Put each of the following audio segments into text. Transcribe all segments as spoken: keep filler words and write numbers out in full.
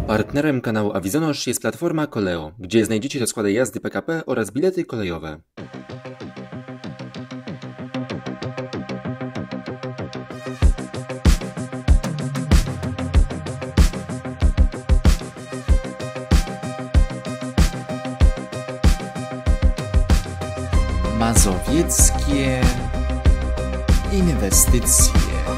Partnerem kanału Avizonosz jest platforma Koleo, gdzie znajdziecie rozkłady jazdy P K P oraz bilety kolejowe. Mazowieckie inwestycje.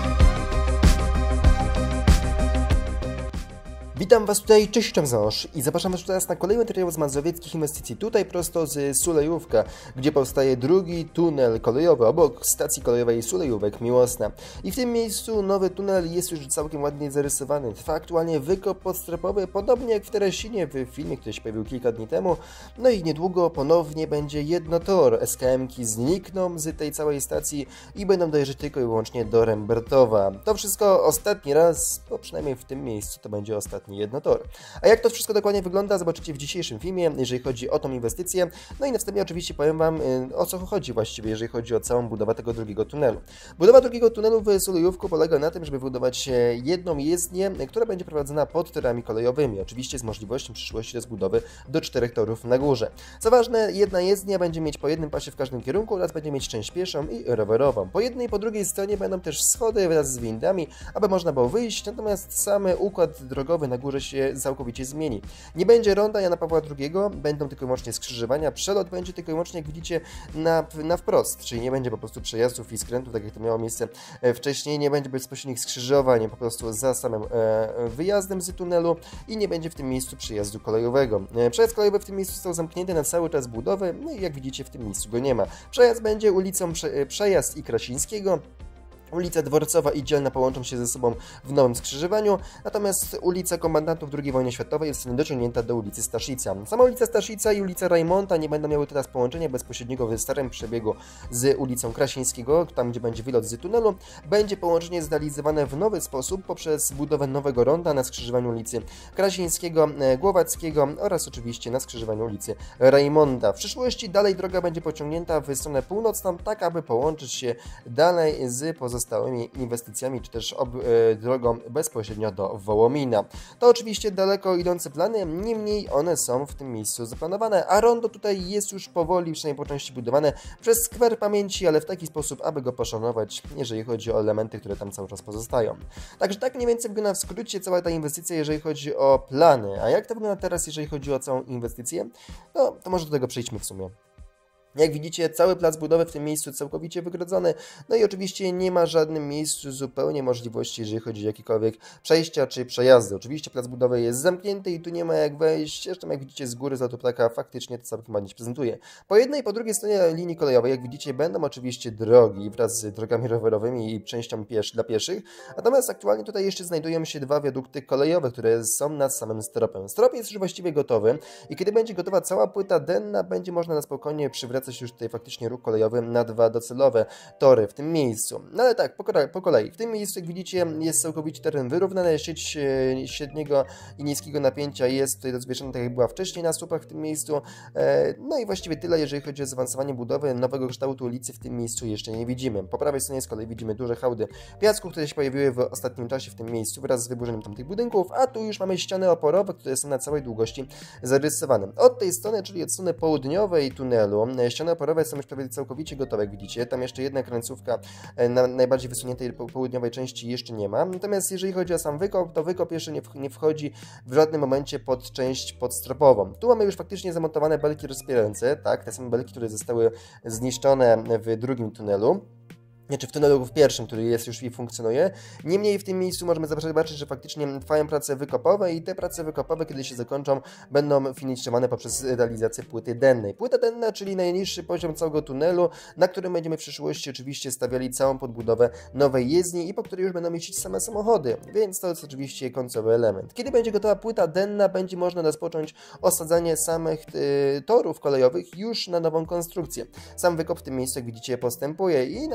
Witam Was tutaj, cześć, Avizonosz i zapraszam Was teraz na kolejny materiał z mazowieckich inwestycji, tutaj prosto z Sulejówka, gdzie powstaje drugi tunel kolejowy obok stacji kolejowej Sulejówek Miłosna. I w tym miejscu nowy tunel jest już całkiem ładnie zarysowany. Trwa aktualnie wykop podstrepowy, podobnie jak w Teresinie w filmie, który się pojawił kilka dni temu. No i niedługo ponownie będzie jednotor. S K M-ki znikną z tej całej stacji i będą dojeżdżać tylko i wyłącznie do Rembertowa. To wszystko ostatni raz, bo przynajmniej w tym miejscu to będzie ostatni jednotor. A jak to wszystko dokładnie wygląda, zobaczycie w dzisiejszym filmie, jeżeli chodzi o tą inwestycję. No i na wstępie oczywiście powiem Wam, o co chodzi właściwie, jeżeli chodzi o całą budowę tego drugiego tunelu. Budowa drugiego tunelu w Sulejówku polega na tym, żeby wybudować jedną jezdnię, która będzie prowadzona pod torami kolejowymi, oczywiście z możliwością w przyszłości rozbudowy do czterech torów na górze. Co ważne, jedna jezdnia będzie mieć po jednym pasie w każdym kierunku oraz będzie mieć część pieszą i rowerową. Po jednej i po drugiej stronie będą też schody wraz z windami, aby można było wyjść, natomiast sam układ drogowy na górze się całkowicie zmieni. Nie będzie ronda Jana Pawła drugiego, będą tylko i wyłącznie skrzyżowania, przelot będzie tylko i wyłącznie, jak widzicie, na, na wprost, czyli nie będzie po prostu przejazdów i skrętów, tak jak to miało miejsce wcześniej, nie będzie bezpośrednich skrzyżowań po prostu za samym e, wyjazdem z tunelu i nie będzie w tym miejscu przejazdu kolejowego. E, przejazd kolejowy w tym miejscu został zamknięty na cały czas budowy, no i jak widzicie, w tym miejscu go nie ma. Przejazd będzie ulicą prze, Przejazd i Krasińskiego. Ulica Dworcowa i Dzielna połączą się ze sobą w nowym skrzyżowaniu, natomiast ulica Kombatantów drugiej wojny światowej zostanie dociągnięta do ulicy Staszica. Sama ulica Staszica i ulica Rajmonta nie będą miały teraz połączenia bezpośredniego w starym przebiegu z ulicą Krasińskiego, tam gdzie będzie wylot z tunelu. Będzie połączenie zrealizowane w nowy sposób poprzez budowę nowego ronda na skrzyżowaniu ulicy Krasińskiego, Głowackiego oraz oczywiście na skrzyżowaniu ulicy Rajmonta. W przyszłości dalej droga będzie pociągnięta w stronę północną, tak aby połączyć się dalej z pozostałymi stałymi inwestycjami, czy też ob, e, drogą bezpośrednio do Wołomina. To oczywiście daleko idące plany, niemniej one są w tym miejscu zaplanowane, a rondo tutaj jest już powoli, przynajmniej po części budowane przez skwer pamięci, ale w taki sposób, aby go poszanować, jeżeli chodzi o elementy, które tam cały czas pozostają. Także tak mniej więcej wygląda w skrócie cała ta inwestycja, jeżeli chodzi o plany. A jak to wygląda teraz, jeżeli chodzi o całą inwestycję? No, to może do tego przejdźmy w sumie. Jak widzicie, cały plac budowy w tym miejscu całkowicie wygrodzony, no i oczywiście nie ma w żadnym miejscu zupełnie możliwości, jeżeli chodzi o jakiekolwiek przejścia czy przejazdy. Oczywiście plac budowy jest zamknięty i tu nie ma jak wejść, zresztą jak widzicie z góry z autoplaka faktycznie to całkiem ładnie się prezentuje. Po jednej i po drugiej stronie linii kolejowej, jak widzicie, będą oczywiście drogi wraz z drogami rowerowymi i częścią piesz dla pieszych, natomiast aktualnie tutaj jeszcze znajdują się dwa wiadukty kolejowe, które są nad samym stropem. Strop jest już właściwie gotowy i kiedy będzie gotowa cała płyta denna, będzie można na spokojnie przywracać już tutaj faktycznie ruch kolejowy na dwa docelowe tory w tym miejscu. No ale tak, po kolei, po kolei. W tym miejscu, jak widzicie, jest całkowicie teren wyrównany, sieć e, średniego i niskiego napięcia jest tutaj rozwieszona, tak jak była wcześniej na słupach w tym miejscu. E, no i właściwie tyle, jeżeli chodzi o zaawansowanie budowy. Nowego kształtu ulicy w tym miejscu jeszcze nie widzimy. Po prawej stronie z kolei widzimy duże hałdy piasku, które się pojawiły w ostatnim czasie w tym miejscu wraz z wyburzeniem tamtych budynków, a tu już mamy ściany oporowe, które są na całej długości zarysowane. Od tej strony, czyli od strony południowej tunelu, ściany oporowe są już prawie całkowicie gotowe, jak widzicie. Tam jeszcze jedna krańcówka na najbardziej wysuniętej południowej części jeszcze nie ma. Natomiast jeżeli chodzi o sam wykop, to wykop jeszcze nie, nie wchodzi w żadnym momencie pod część podstropową. Tu mamy już faktycznie zamontowane belki rozpierające, tak, te same belki, które zostały zniszczone w drugim tunelu. Znaczy w tunelu w pierwszym, który jest już i funkcjonuje. Niemniej w tym miejscu możemy zobaczyć, że faktycznie trwają prace wykopowe i te prace wykopowe, kiedy się zakończą, będą finiszowane poprzez realizację płyty dennej. Płyta denna, czyli najniższy poziom całego tunelu, na którym będziemy w przyszłości oczywiście stawiali całą podbudowę nowej jezdni i po której już będą mieścić same samochody, więc to jest oczywiście końcowy element. Kiedy będzie gotowa płyta denna, będzie można rozpocząć osadzanie samych y, torów kolejowych już na nową konstrukcję. Sam wykop w tym miejscu, jak widzicie, postępuje i najprawdopodobniej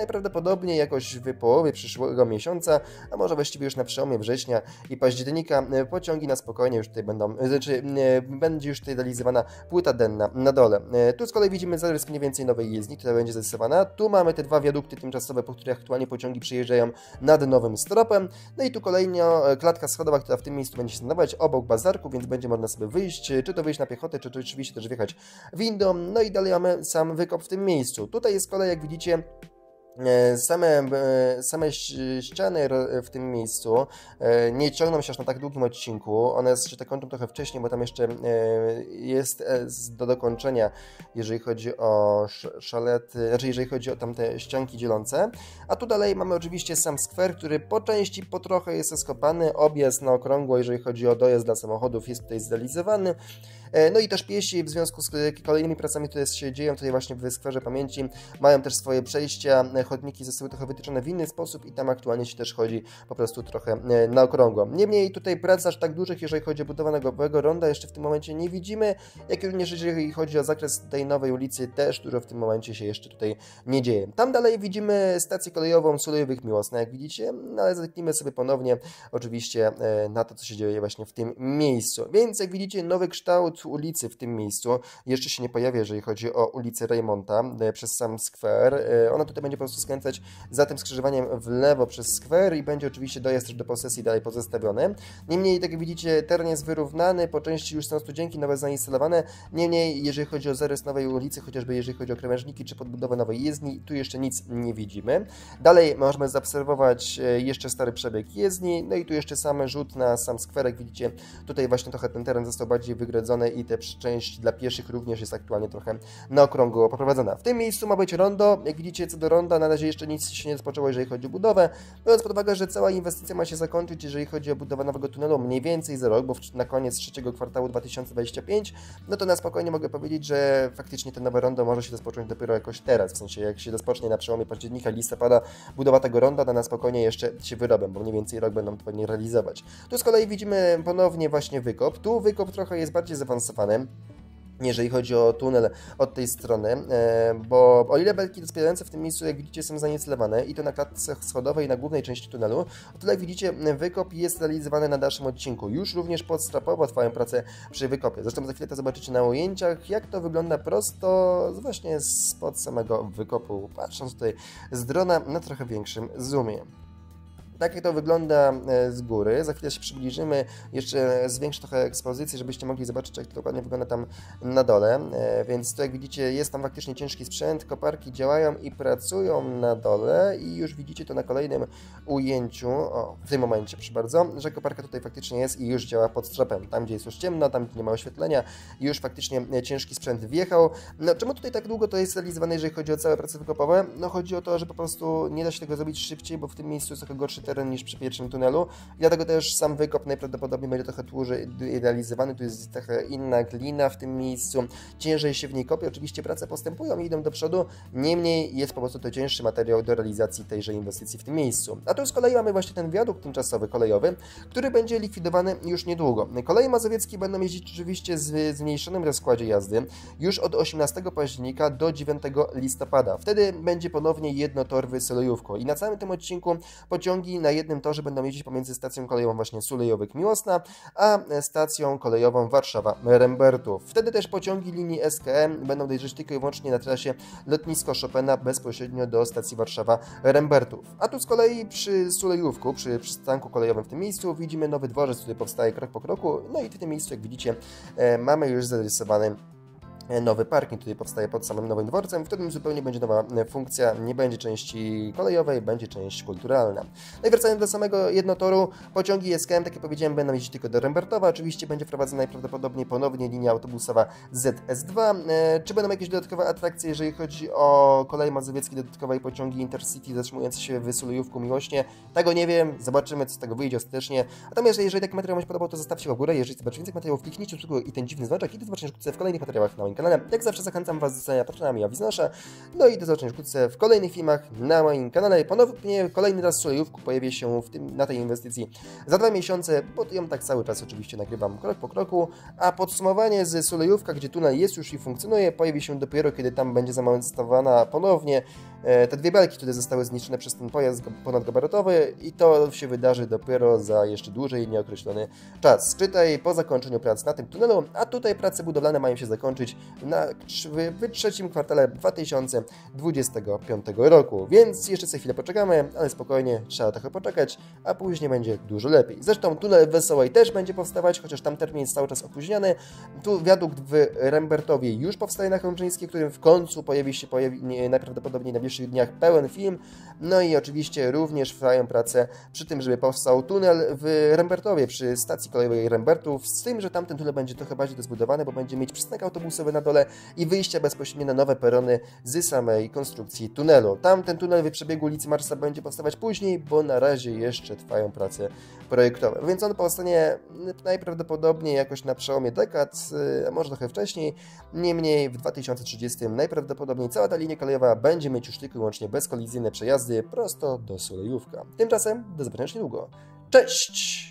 prawdopodobnie jakoś w połowie przyszłego miesiąca, a może właściwie już na przełomie września i października pociągi na spokojnie już tutaj będą, znaczy będzie już tutaj realizowana płyta denna na dole. Tu z kolei widzimy zarys mniej więcej nowej jezdni, która będzie zarysowana. Tu mamy te dwa wiadukty tymczasowe, po których aktualnie pociągi przyjeżdżają nad nowym stropem. No i tu kolejno klatka schodowa, która w tym miejscu będzie się znajdować obok bazarku, więc będzie można sobie wyjść, czy to wyjść na piechotę, czy to oczywiście też wjechać windą. No i dalej mamy sam wykop w tym miejscu. Tutaj jest kolej, jak widzicie, Same, same ściany w tym miejscu nie ciągną się aż na tak długim odcinku, one się tak kończą trochę wcześniej, bo tam jeszcze jest do dokończenia, jeżeli chodzi o szalety, znaczy jeżeli chodzi o tamte ścianki dzielące, a tu dalej mamy oczywiście sam skwer, który po części po trochę jest skopany, objazd na okrągło, jeżeli chodzi o dojazd dla samochodów, jest tutaj zrealizowany. No i też piesi w związku z kolejnymi pracami, które się dzieją tutaj właśnie w skwerze pamięci, mają też swoje przejścia, chodniki zostały trochę wytyczone w inny sposób i tam aktualnie się też chodzi po prostu trochę na okrągło. Niemniej tutaj prac aż tak dużych, jeżeli chodzi o budowę nowego ronda, jeszcze w tym momencie nie widzimy, jak również jeżeli chodzi o zakres tej nowej ulicy, też dużo w tym momencie się jeszcze tutaj nie dzieje. Tam dalej widzimy stację kolejową Sulejowych Miłosna, jak widzicie, no ale zerknijmy sobie ponownie oczywiście na to, co się dzieje właśnie w tym miejscu. Więc jak widzicie, nowy kształt ulicy w tym miejscu jeszcze się nie pojawia, jeżeli chodzi o ulicę Reymonta przez sam skwer. Ona tutaj będzie po prostu skręcać za tym skrzyżowaniem w lewo przez skwer i będzie oczywiście dojazd też do posesji dalej pozostawiony. Niemniej, tak jak widzicie, teren jest wyrównany, po części już są studzienki nowe zainstalowane. Niemniej, jeżeli chodzi o zarys nowej ulicy, chociażby jeżeli chodzi o krawężniki czy podbudowę nowej jezdni, tu jeszcze nic nie widzimy. Dalej możemy zaobserwować jeszcze stary przebieg jezdni, no i tu jeszcze sam rzut na sam skwerek. Widzicie, tutaj właśnie trochę ten teren został bardziej wygrodzony i te część dla pieszych również jest aktualnie trochę na okrągło poprowadzona. W tym miejscu ma być rondo. Jak widzicie, co do ronda, na razie jeszcze nic się nie rozpoczęło, jeżeli chodzi o budowę. Biorąc pod uwagę, że cała inwestycja ma się zakończyć, jeżeli chodzi o budowę nowego tunelu, mniej więcej za rok, bo na koniec trzeciego kwartału dwa tysiące dwudziestego piątego, no to na spokojnie mogę powiedzieć, że faktycznie to nowe rondo może się rozpocząć dopiero jakoś teraz, w sensie jak się rozpocznie na przełomie października, listopada budowa tego ronda, to na spokojnie jeszcze się wyrobią, bo mniej więcej rok będą to pewnie realizować. Tu z kolei widzimy ponownie właśnie wykop. Tu wykop trochę jest bardziej zaawansowany, jeżeli chodzi o tunel od tej strony, bo o ile belki dospadające w tym miejscu, jak widzicie, są zainstalowane i to na klatce schodowej na głównej części tunelu, o tyle jak widzicie, wykop jest realizowany na dalszym odcinku. Już również podstrapowo trwają prace przy wykopie. Zresztą za chwilę to zobaczycie na ujęciach, jak to wygląda prosto właśnie spod samego wykopu, patrząc tutaj z drona na trochę większym zoomie. Tak jak to wygląda z góry, za chwilę się przybliżymy, jeszcze zwiększę trochę ekspozycję, żebyście mogli zobaczyć, jak to dokładnie wygląda tam na dole, więc to jak widzicie, jest tam faktycznie ciężki sprzęt, koparki działają i pracują na dole i już widzicie to na kolejnym ujęciu, o, w tym momencie, proszę bardzo, że koparka tutaj faktycznie jest i już działa pod stropem, tam gdzie jest już ciemno, tam gdzie nie ma oświetlenia, już faktycznie ciężki sprzęt wjechał. No czemu tutaj tak długo to jest realizowane, jeżeli chodzi o całe prace wykopowe? No chodzi o to, że po prostu nie da się tego zrobić szybciej, bo w tym miejscu jest trochę gorszy teren niż przy pierwszym tunelu i dlatego też sam wykop najprawdopodobniej będzie trochę dłużej realizowany, tu jest trochę inna glina w tym miejscu, ciężej się w niej kopie, oczywiście prace postępują i idą do przodu, niemniej jest po prostu to cięższy materiał do realizacji tejże inwestycji w tym miejscu. A tu z kolei mamy właśnie ten wiadukt tymczasowy kolejowy, który będzie likwidowany już niedługo. Koleje mazowieckie będą jeździć oczywiście z zmniejszonym rozkładzie jazdy już od osiemnastego października do dziewiątego listopada. Wtedy będzie ponownie jednotorwy Sulejówką i na całym tym odcinku pociągi na jednym torze będą jeździć pomiędzy stacją kolejową właśnie Sulejowych Miłosna, a stacją kolejową Warszawa-Rembertów. Wtedy też pociągi linii S K M będą dojeżdżać tylko i wyłącznie na trasie lotnisko Chopina bezpośrednio do stacji Warszawa-Rembertów. A tu z kolei przy Sulejówku, przy przystanku kolejowym w tym miejscu widzimy nowy dworzec, który powstaje krok po kroku, no i w tym miejscu, jak widzicie, mamy już zarysowany nowy parking, który powstaje pod samym nowym dworcem, w którym zupełnie będzie nowa funkcja, nie będzie części kolejowej, będzie część kulturalna. No i wracając do samego jednotoru, pociągi S K M, tak jak powiedziałem, będą jeździć tylko do Rembertowa, oczywiście będzie wprowadzona najprawdopodobniej ponownie linia autobusowa Z S dwa. Czy będą jakieś dodatkowe atrakcje, jeżeli chodzi o koleje mazowieckie, dodatkowe pociągi Intercity zatrzymujące się w Sulejówku Miłośnie? Tego nie wiem, zobaczymy, co z tego wyjdzie ostatecznie. Natomiast jeżeli taki materiał Wam się podobał, to zostawcie w górę, jeżeli zobaczycie więcej materiałów, kliknijcie i ten dziwny dzwoneczek i do zobaczenia wkrótce w kolejnych materiałach na moim kanale. Jak zawsze zachęcam Was do zostania patronami Awiznosza. No i do zobaczenia wkrótce w kolejnych filmach na moim kanale. Ponownie kolejny raz Sulejówku pojawi się w tym, na tej inwestycji za dwa miesiące, bo ją tak cały czas oczywiście nagrywam krok po kroku, a podsumowanie z Sulejówka, gdzie tunel jest już i funkcjonuje, pojawi się dopiero, kiedy tam będzie zamontowana ponownie te dwie belki, które zostały zniszczone przez ten pojazd ponadgabarytowy i to się wydarzy dopiero za jeszcze dłużej nieokreślony czas. Czytaj po zakończeniu prac na tym tunelu, a tutaj prace budowlane mają się zakończyć na, w trzecim kwartale dwa tysiące dwudziestego piątego roku, więc jeszcze sobie chwilę poczekamy, ale spokojnie, trzeba trochę poczekać, a później będzie dużo lepiej. Zresztą tunel w Wesołej też będzie powstawać, chociaż tam termin jest cały czas opóźniony. Tu wiadukt w Rembertowie już powstaje na Chęczyńskiej, którym w końcu pojawi się pojawi, nie, najprawdopodobniej na najbliższych dniach pełen film. No i oczywiście również trwają prace przy tym, żeby powstał tunel w Rembertowie, przy stacji kolejowej Rembertów, z tym, że tamten tunel będzie trochę bardziej rozbudowany, bo będzie mieć przystanek autobusowy na dole i wyjścia bezpośrednio na nowe perony z samej konstrukcji tunelu. Tamten tunel w przebiegu ulicy Marsa będzie powstawać później, bo na razie jeszcze trwają prace projektowe, więc on powstanie najprawdopodobniej jakoś na przełomie dekad, a może trochę wcześniej. Niemniej w dwa tysiące trzydziestym najprawdopodobniej cała ta linia kolejowa będzie mieć już tylko i wyłącznie bezkolizyjne przejazdy prosto do Sulejówka. Tymczasem do zobaczenia już niedługo. Cześć!